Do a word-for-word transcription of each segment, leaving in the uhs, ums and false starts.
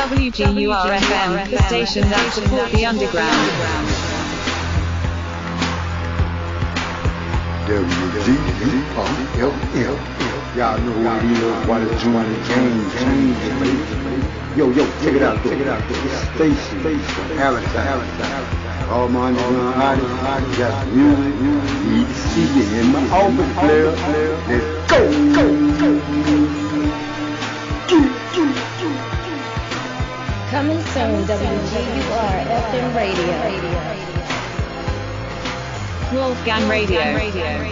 W G U R F M, the station that supports the underground. W G U R F M. Y'all know who it is, why the joint game changing, baby. Yo, yo, check it out, check it out. Station, station, Palestine. All my underground artists, got music, need to see it in my office, player. Let's go, go, go. Coming soon, W G U R F M Radio. Wolfgang Radio.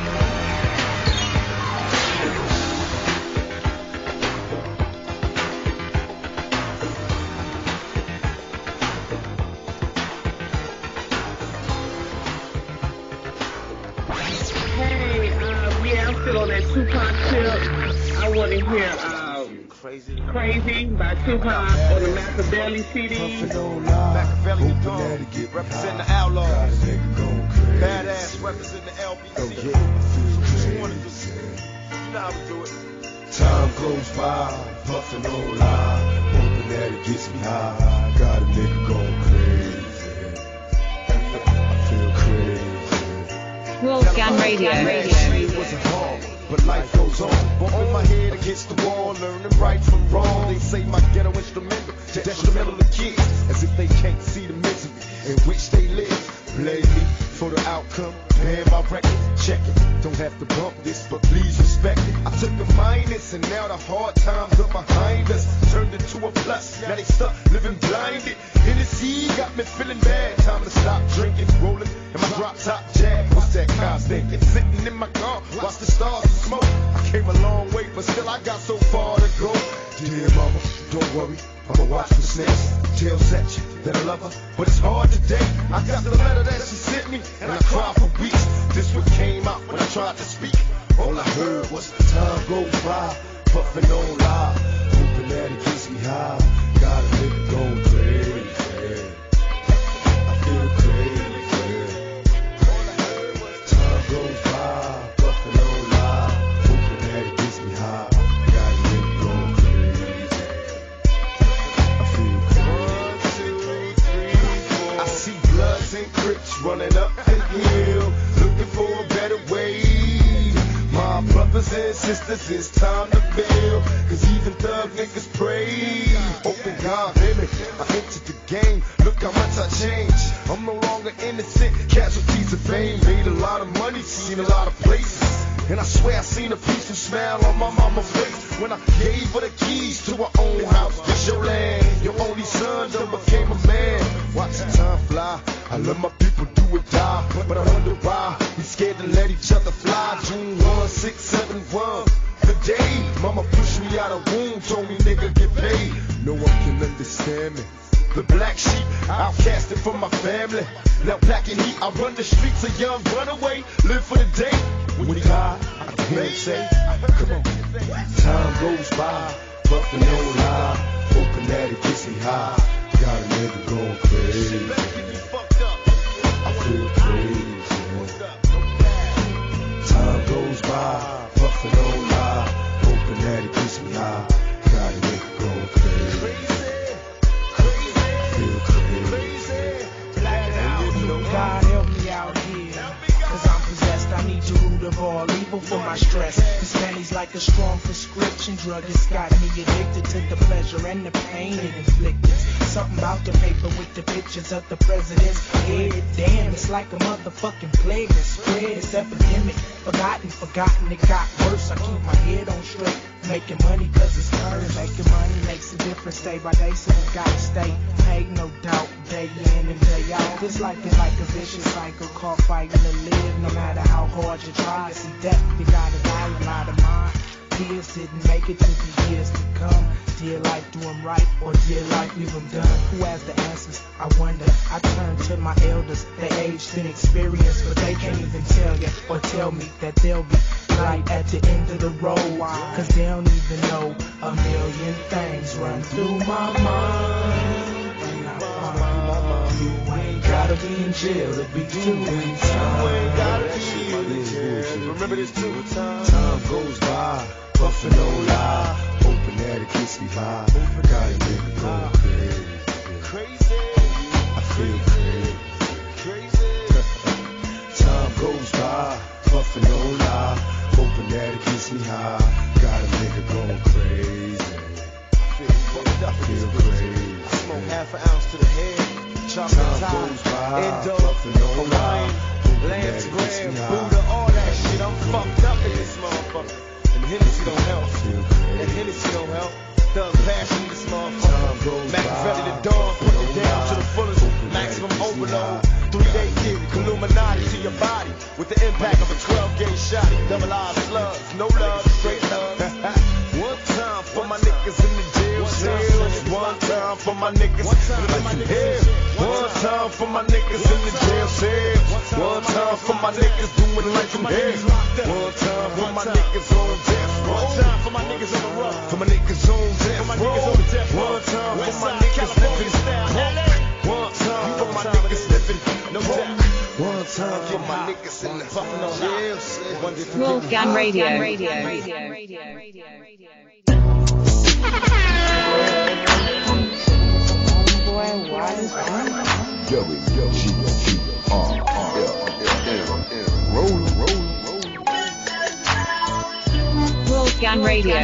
On that Tupac tip, I want to hear um, Crazy. Crazy by Tupac on the Machiavelli C D. Machiavelli the Dawn, represent the Outlaws. Badass, represent the L B C. What you want to do? You know how we do it. Time goes by, puffin' on lie, hoping that it gets me high. Got a nigga going crazy. I feel crazy. Wolfgang Radio. It wasn't hard, but life goes on. Bumping my head against the wall, learning right from wrong. They say my ghetto instrumental, detrimental to kids, as if they can't see the misery in which they live. Blame me for the outcome, paying my record, check it. Don't have to bump this, but please respect it. I took a minus, and now the hard times are behind us. Turned into a plus, now they stuck living blinded. Hennessy got me feeling bad. Time to stop drinking, rolling in my drop top Jag. What's that car thinking? Sitting in my car, watch the stars and smoke. I came a long way, but still I got so far to go. Dear mama, don't worry, I'ma watch the snakes. Tell Satch that I love her, but it's hard today. I got the letter that she sent me, and I cried for weeks. This what came out when I tried to speak. All I heard was time goes by, puffin' on lie, hoping that it gets me high. Got a nigga going crazy. I feel crazy. Time goes by, puffin' on lie, hoping that it gets me high. Got a nigga going crazy. I feel crazy. I see Bloods and Crips running up the hill, looking for a better way. My brothers and sisters, it's time to build, cause even thug niggas pray. Open God, baby, I entered the game, look how much I changed. I'm no longer innocent, casualties of fame. Made a lot of money, seen a lot of places, and I swear I seen a peaceful smile on my mama's face when I gave her the keys to her own house. It's your land, your only son done became a man. Watch the time fly, I love my people, do or die, but I wonder why we scared to let each other fly. June one, six, seven, one, the day mama pushed me out of womb, told me nigga get paid. No one can understand me. The black sheep, outcasted from my family. Now back in heat, I run the streets, a young runaway, live for the day. When we die, I can hear him say, come on. Time goes by, puffin' on lie, hoping that it gets me high. Got a nigga going crazy. I feel crazy. Time goes by, puffin' on lie, hoping that it gets me high. Got a nigga going crazy. Feel crazy. God help me out here, cause I'm possessed. I need your root of all evil for my stress. This penny's like a strong prescription drug. It's got me addicted to the pleasure and the pain it inflicted. Something about the paper with the pictures of the president's head. Damn, it's like a motherfucking plague that spread. It's epidemic, forgotten, forgotten, it got worse. I keep my head on straight, making money cause it's earned. Making money makes a difference day by day, so you gotta stay paid, no doubt, day in and day out. This life is like a vicious cycle, called fighting to live. No matter how hard you try, see death, you gotta die a lot of mine. Years didn't make it to the years to come. Dear life, do them right, or dear life, leave them done. Who has the answers? I wonder. I turn to my elders, they aged in experience, but they can't even tell you or tell me that they'll be light at the end of the road. Cause they don't even know a million things run through my mind. You ain't gotta be in jail to be doing time. You ain't gotta be in jail. Remember this too. Time goes by, puffin' on lie, hoping that it gets me high. Got a nigga going goes by, puffin' on lie, hoping that it gets me high. Got a nigga going crazy. I feel fucked up in this bitch. I smoke half an ounce to the head. Chocolate tie, Indo, Hawaiian, Lance Graham, Buddha, all that shit. I'm fucked up in this motherfucker. And Hennessy don't help. And Hennessy don't help. Thug passion in this motherfucker. Machiavelli the dawn, put it down to the fullest. Maximum overload. Three-day theory, Illuminati to your body. With the impact of a twelve-gauge shot. Double R slugs, no love, straight love. One time for my niggas in the jail cells. One time for my niggas like you here. One time for my niggas in the jail cells. One time for my niggas doing like you here. One time for my niggas on death row. One time for my niggas on the road. For my niggas on death row. One time for my niggas living broke. One time for my niggas living no doubt. One time for my niggas in the jail cells. Wolfgang Radio. W G G R R L L roll, roll, roll. Wolfgang Radio.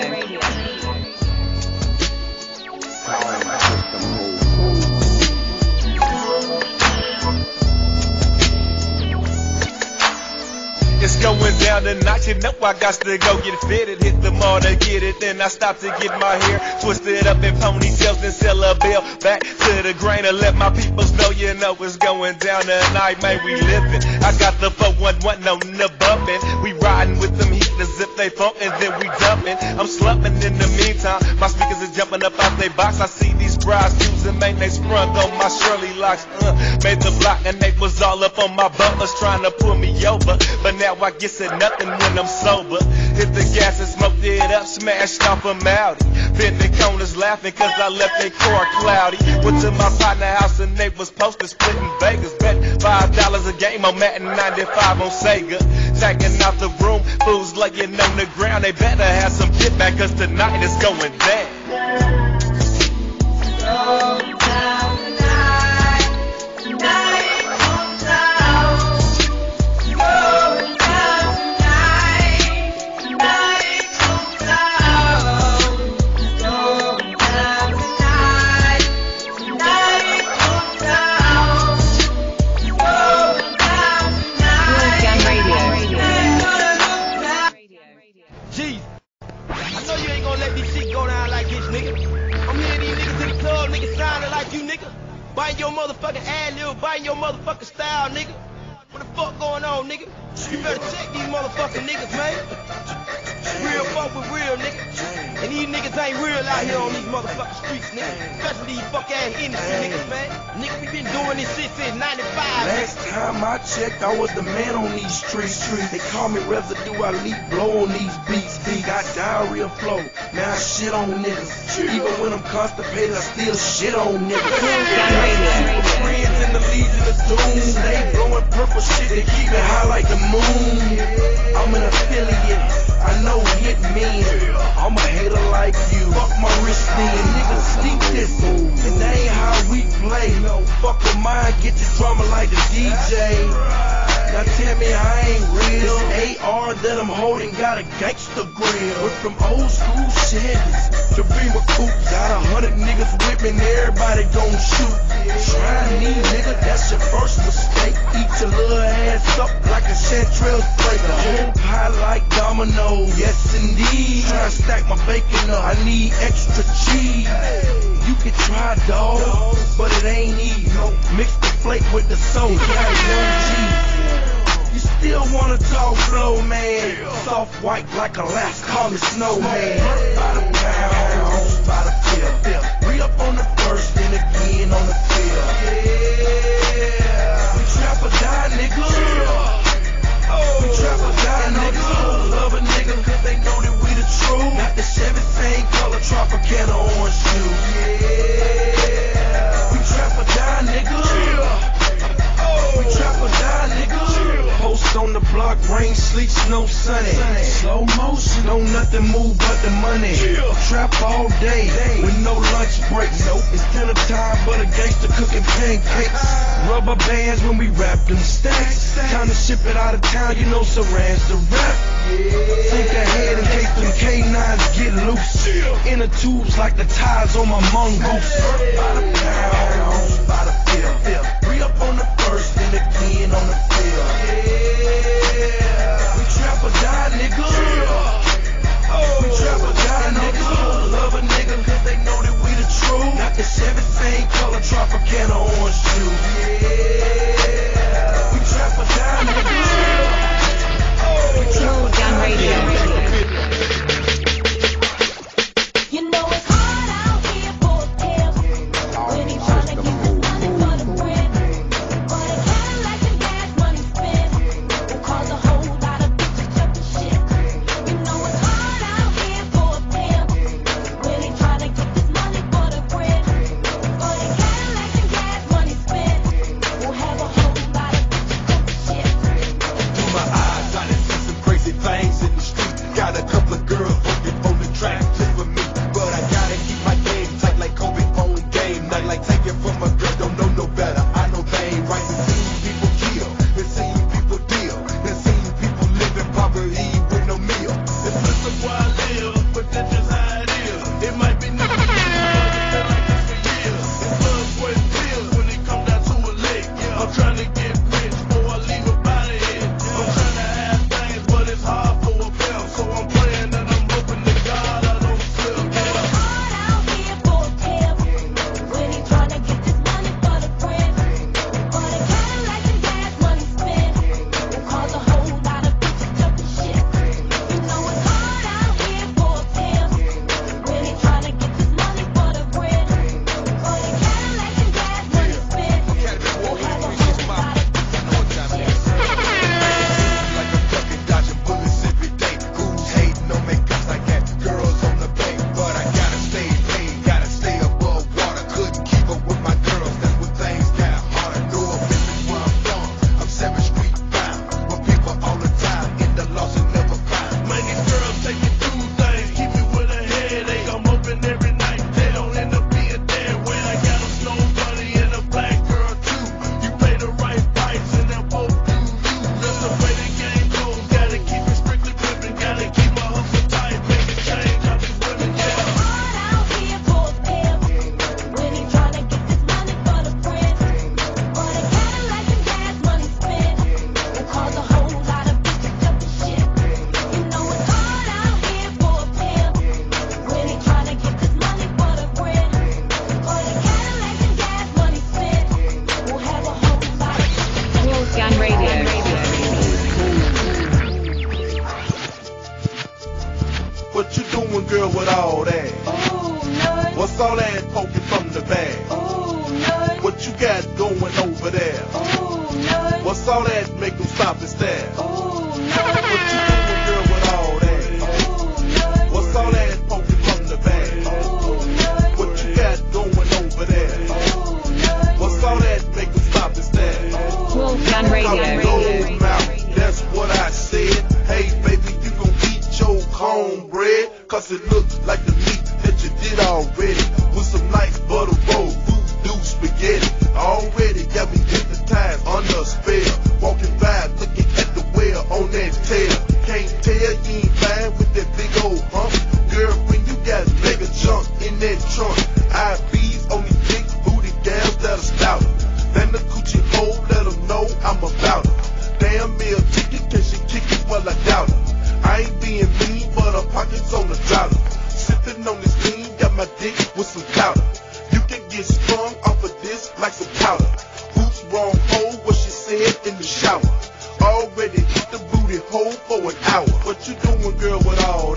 It's going down tonight, you know I got to go get fitted. Hit the mall to get it, then I stop to get my hair twisted up in ponytails and sell a bill. Back to the grain and let my peoples know, you know it's going down tonight, man, we living. I got the four one one on the bumpin'. We riding with them heaters if they thumpin', then we dumpin'. I'm slumpin' in the meantime, my speakers is jumping up out they box. I see these brides using, man, they sprung on my Shirley locks. Uh, made the block and they was all up on my bumpers trying to pull me over. But now I guess it nothing when I'm sober. Hit the gas and smoked it up, smashed off a Maudi. Bent the corners laughing cause I left their car cloudy. Went to my partner house and they was posted splitting Vegas. Bet five dollars a game on Madden ninety-five on Sega. Taking out the room, fools laying on the ground. They better have some get back cause tonight is going down. Go down tonight, tonight. Buying your motherfucking ad-lib, buying your motherfucking style, nigga. What the fuck going on, nigga? You better check these motherfucking niggas, man. Real fuck with real niggas. And these niggas ain't real out here on these motherfucking streets, nigga. Especially these fuck ass industry niggas, man. Nigga, we been doing this shit since ninety-five. Last time I checked, I was the man on these streets. They call me residue, I leak blow on these beats. Got diarrhea flow, man, I shit on niggas. Even when I'm constipated, I still shit on niggas. Friends in the Legion of Doom, stay blowing purple shit to keep it high like the moon. I'm an affiliate, I know hit me. I'm a hater like you. Fuck my wrist then, niggas sneak this, and that ain't how we play. Fuck with mine, get the drama like the D J. Now tell me I ain't real. This A R that I'm holding got a gangster grill. We're from old school Chevys to Beamer coupe. Got a hundred niggas with me and everybody gon' shoot. Try me, nigga, that's your first mistake. Eat your little ass up like a Chanterelle steak. The whole pie like dominoes, yes indeed. Try to stack my bacon up, I need extra cheese. You can try, dog, but it ain't easy. Mix the flake with the soul, got one G. You still wanna talk slow, man. Soft white like Alaska, call me snowman. By the pound, by the field. Re-up on the first and again on the field. Yeah, we trap or die, nigga. We trap or die, nigga. Love a nigga cause they know that we the truth. Got the Chevy same color, Tropicana orange shoes. Yeah, we trap or die, nigga. We trap or die, nigga. Post on the the block, rain, sleet, snow, sunny. Slow motion, don't nothing move but the money. Trap all day with no lunch break. Nope, it's dinner time, but a gangster cooking pancakes. Rubber bands when we wrap them stacks. Time to ship it out of town, you know Saran's the rap. Think ahead in case them K nines get loose. Inner tubes like the ties on my mongoose. By the pound, by the field. Three up on the first and again on the field. Yeah, we trap or die, nigga. We trap or die, nigga. Love a nigga cause they know that we the truth. Not the Chevy same color Tropicana orange juice. Yeah, we trap or die, nigga. We trap or die, Radio. You know it's hard out here for a pimp when he tryna get this money for the bread. But a Cadillac and gas money spent will cause a whole lot of bitches jumping shit. You know it's hard out here for a pimp when he tryna get this money for the bread. But a Cadillac and gas money spent will have a whole lot of bitches jumping shit. Through my eyes, I done seen some crazy things in the street. Got a couple of girls working on the track just for me. But I gotta keep my game tight like Kobe on game night. Like taking from a girl, don't know no better. I know they ain't right. Been seeing people kill, been seeing people deal, been seeing people live in poverty with no meal. It's listen where I live, but that's just how it is. It might be nothing, but it's been like this for years. It's blood, sweat, and tears when it comes down to a lick. I'm trying to get rich before I leave up out of here. I'm trying to have things, but it's hard for a bill. So I'm praying and I'm hoping to God I don't slip. It's hard out here for a pimp when he tryna get this money for the bread. But a Cadillac and gas money spent will cause a whole lot of bitches jumping shit. You know it's hard out here for a pimp when he tryna get this money for the bread. But a Cadillac and gas money spent will have a whole lot of bitches jumping shit. Like I'm ducking, dodging bullets every day. Who's hating on me cause I got girls on the bay? But I gotta stay paid, gotta stay above water. Couldn't keep up with my girls, that's when things got harder. No offense where I'm from, I'm seventh Street bound. But people all the time in the lost and never found. Man, these girls take me through things, keep me with a headache. I'm hoping every night they don't end up being dead. When I got a snow bunny and a black girl too. You pay the right price and they'll both do you. That's the way the game goes. Gotta keep it strictly clipping, gotta keep my hustle tight, make a change on these women, yeah. It's hard out here for a pimp when he tryna get this money for the bread. But a Cadillac and gas money spent will cause a whole lot of bitches jumping shit. You know it's hard out here for a pimp when he tryna get this money for the bread. But a Cadillac and gas money spent will have a whole lot of bitches. Wolfgang Radio. What you doing, girl, with all that? Ooh, nut. What's all that poking from the bag? Ooh, nut. What you got going over there? Ooh, nut. What's all that make them stop and stare? Ooh, What nut. you doing, girl, with all that? Ooh, nut. What's all that poking from the bag? Ooh, nut. What you got going over there? Ooh, nut. What's all that make them stop and stare? Wolfgang Out Radio. your mouth, that's what I said. Hey, baby, you gon' eat your cornbread, cause it looks like the meat that you did already. With some nice butter roll, voodoo spaghetti. Already got me hypnotized under a spell. Walking by, looking at the well on that tail. Can't tell you ain't fine with that big old hump. Girl, when you got mega junk in that trunk. I B's on these big booty gals that'll stout her. Then the coochie hole, let them know I'm about her. Damn meal ticket, can she kick it? Well, I doubt her. I ain't being mean, but her pockets on the dollar. Sipping on this lean, got my dick with some powder. You can get sprung off of this like some powder. Who's wrong hole, what she said in the shower. Already hit the booty hole for an hour. What you doing, girl, with all